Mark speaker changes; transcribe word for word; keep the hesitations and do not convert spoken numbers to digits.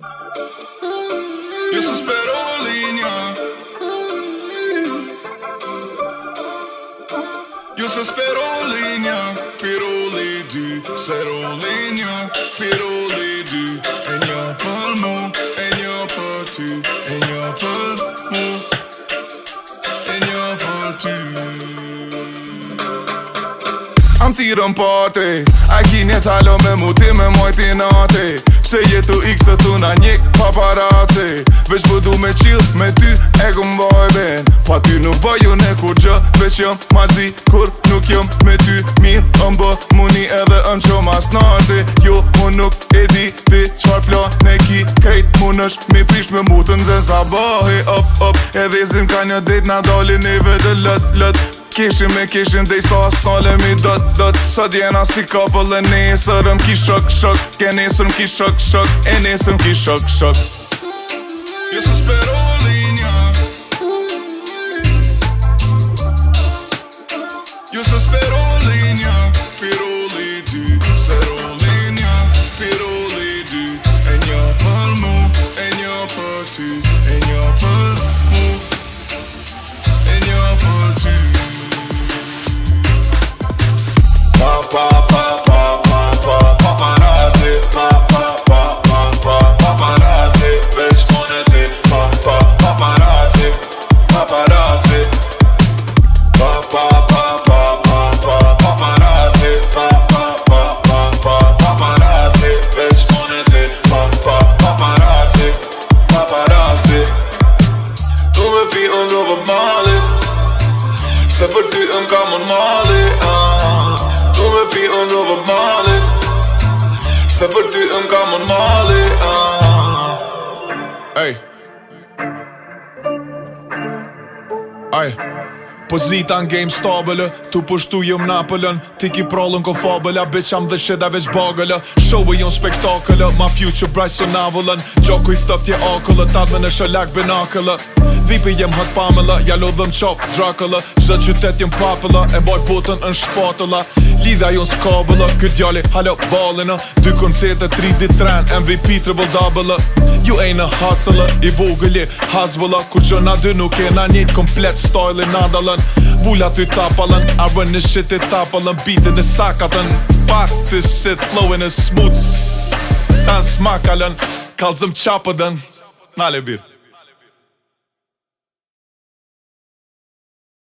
Speaker 1: Io se spero linea. Io se spero linea. Piroli du, zero linea. Piroli du. En jag för mo, en jag för tu. En jag för mo, en jag för tu. I'm thirën party A kinjet halo me muti me mojti nati Pse jetu ik se tu na njek paparazzi Veç po du me chill me ty e kum boj ben Pa ty nuk bëju ne kur gjë Veç jëm mazi kur nuk jëm me ty Mirë ëm bë muni edhe ëm qo mas narti Jo mu nuk e di ti qfar plan ne ki Krejt mun është mi prish me mutën zën sa bëhi up up Edhe zim ka një dit na dali neve dhe lët lët Kishim e kishim dhe i sa snalemi dët dët Sot jena si couple e nesër më ki shok shok E nesër më ki shok shok E nesër më ki shok shok Io se spero linea Io se spero linea Piroli du Zero linea Piroli du E një për mu E një për ty E një për mu E një për ty Pa pa pa pa pa pa paparazzi Pa pa pa pa pa paparazzi Veç mune ti Pa pa paparazzi Paparazzi Pa pa pa pa pa pa paparazzi Pa pa pa pa pa paparazzi Veç mune ti Pa pa paparazzi Paparazzi Tu me pi unë do për mali Se për ty ëm ka mon mali Tu me pi unë do për mali Se për ty ëm ka mon mali Ej Ej Pozita në game stabële Tu pushtu jëm Napolën Ti ki prallën ko fabëla Bitch am dhe shida veç bagële Show e jon spektakële Ma future bright so navullën Gjoku i ftoftje akëllë Tadme në shëllak binakëllë Dhipi jem hët pamëllë Ja lodhëm qap drakëllë Gjë qytet jem papëllë E baj botën në shpatëllë Lidha jon s'kabëllë Këtë djali halo balënë Dy koncerte, tri dit tren M V P triple double Ju e në hasëllë I vogëlli hasbëllë Kur që na dy nuk e na njët komplet style i nadalën Vula ty tapalën Arvën në shit i tapalën Beatin e sakatën Fuck this shit Flowin is smooth San smakalën Kalzëm qapëdën Nale bir